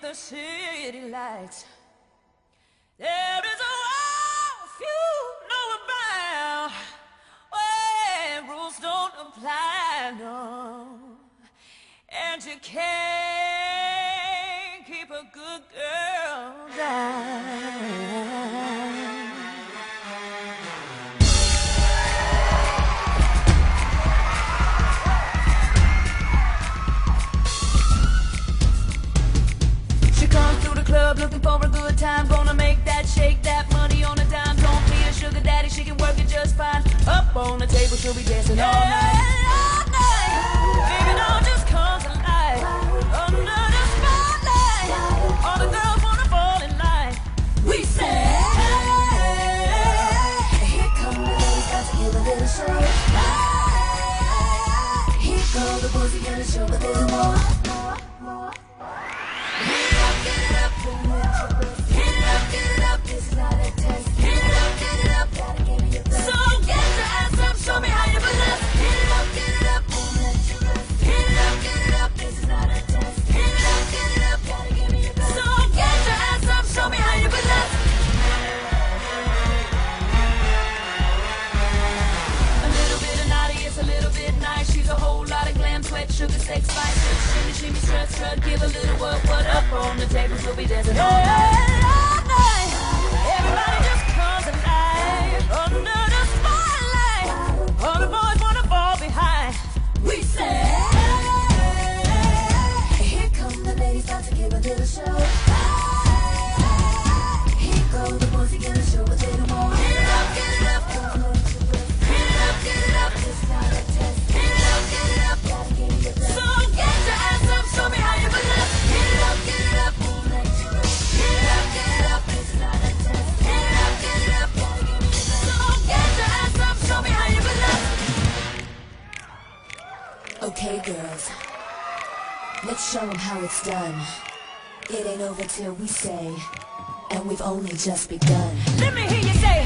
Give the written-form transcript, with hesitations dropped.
the city lights. There is a world few know about, where rules don't apply, no. And you can't keep a good girl down. Club looking for a good time, gonna make that shake that money on a dime. Don't need a sugar daddy, she can work it just fine. Up on the table, she'll be dancing all night. All night, baby, don't just come to life. Under the spotlight, all the girls wanna fall in line. We say, hey, here come the ladies, got to give a little show. Here go the boys, we gotta show a little more. Sugar, sex, spice, shimmy, shimmy, strut, strut, give a little what up on the table, we'll be dancing all night. Everybody just comes alive under the spotlight. All the boys wanna fall behind. We say, here come the ladies, about to give a little show. Here go the boys, we gonna show a little more. Get it up, get it up. Get it up, get it up. It's not a test. Get it up, get it up. Gotta give you the so get your ass up, show me how you finesse. Get it up, get it up. Get it up, get it up. It's not a test. Get it up, get it up. Gotta give you the so get your ass up, show me how you finesse. Okay, girls, let's show them how it's done. It ain't over till we say, and we've only just begun. Let me hear you say